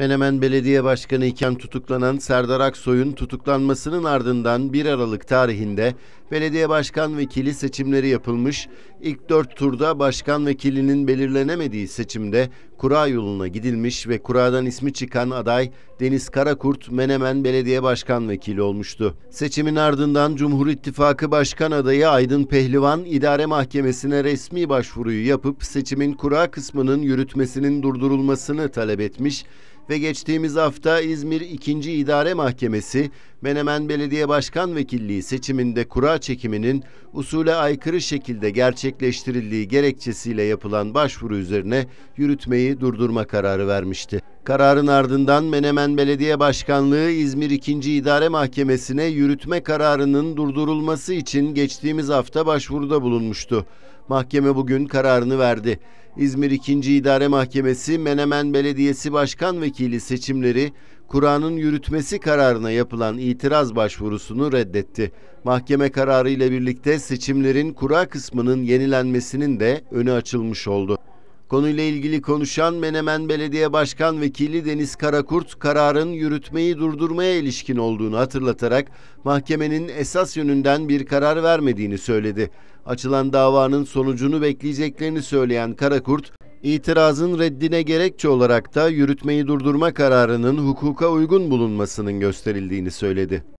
Menemen Belediye Başkanı iken tutuklanan Serdar Aksoy'un tutuklanmasının ardından 1 Aralık tarihinde belediye başkan vekili seçimleri yapılmış. İlk 4 turda başkan vekilinin belirlenemediği seçimde kura yoluna gidilmiş ve kuradan ismi çıkan aday Deniz Karakurt Menemen Belediye Başkan Vekili olmuştu. Seçimin ardından Cumhur İttifakı Başkan adayı Aydın Pehlivan İdare Mahkemesi'ne resmi başvuruyu yapıp seçimin kura kısmının yürütmesinin durdurulmasını talep etmiş ve geçtiğimiz hafta İzmir 2. İdare Mahkemesi Menemen Belediye Başkan Vekilliği seçiminde kura çekiminin usule aykırı şekilde gerçekleştirildiği gerekçesiyle yapılan başvuru üzerine yürütmeyi durdurma kararı vermişti. Kararın ardından Menemen Belediye Başkanlığı İzmir 2. İdare Mahkemesi'ne yürütme kararının durdurulması için geçtiğimiz hafta başvuruda bulunmuştu. Mahkeme bugün kararını verdi. İzmir 2. İdare Mahkemesi Menemen Belediyesi Başkan Vekili seçimleri kuranın yürütmesi kararına yapılan itiraz başvurusunu reddetti. Mahkeme kararı ile birlikte seçimlerin kura kısmının yenilenmesinin de önü açılmış oldu. Konuyla ilgili konuşan Menemen Belediye Başkan Vekili Deniz Karakurt, kararın yürütmeyi durdurmaya ilişkin olduğunu hatırlatarak mahkemenin esas yönünden bir karar vermediğini söyledi. Açılan davanın sonucunu bekleyeceklerini söyleyen Karakurt, itirazın reddine gerekçe olarak da yürütmeyi durdurma kararının hukuka uygun bulunmasının gösterildiğini söyledi.